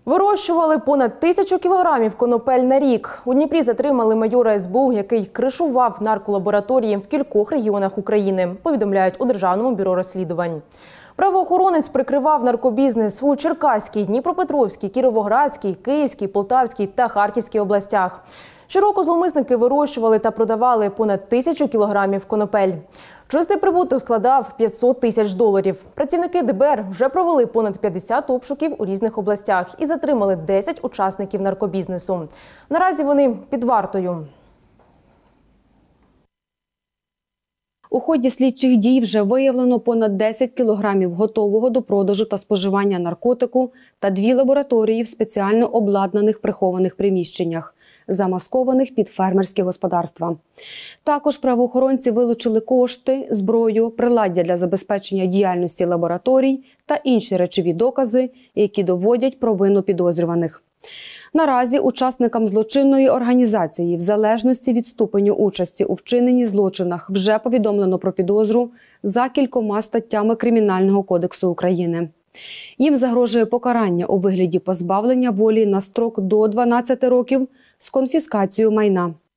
Вирощували понад 1000 кілограмів конопель на рік. У Дніпрі затримали майора СБУ, який кришував нарколабораторії в кількох регіонах України, повідомляють у Державному бюро розслідувань. Правоохоронець прикривав наркобізнес у Черкаській, Дніпропетровській, Кіровоградській, Київській, Полтавській та Харківській областях. Щороку зловмисники вирощували та продавали понад 1000 кілограмів конопель. Чистий прибуток складав $500 тисяч. Працівники ДБР вже провели понад 50 обшуків у різних областях і затримали 10 учасників наркобізнесу. Наразі вони під вартою. У ході слідчих дій вже виявлено понад 10 кілограмів готового до продажу та споживання наркотику та 2 лабораторії в спеціально обладнаних прихованих приміщеннях, замаскованих під фермерські господарства. Також правоохоронці вилучили кошти, зброю, приладдя для забезпечення діяльності лабораторій та інші речові докази, які доводять провину підозрюваних. Наразі учасникам злочинної організації, в залежності від ступеню участі у вчиненні злочинах, вже повідомлено про підозру за кількома статтями Кримінального кодексу України. Їм загрожує покарання у вигляді позбавлення волі на строк до 12 років з конфіскацією майна.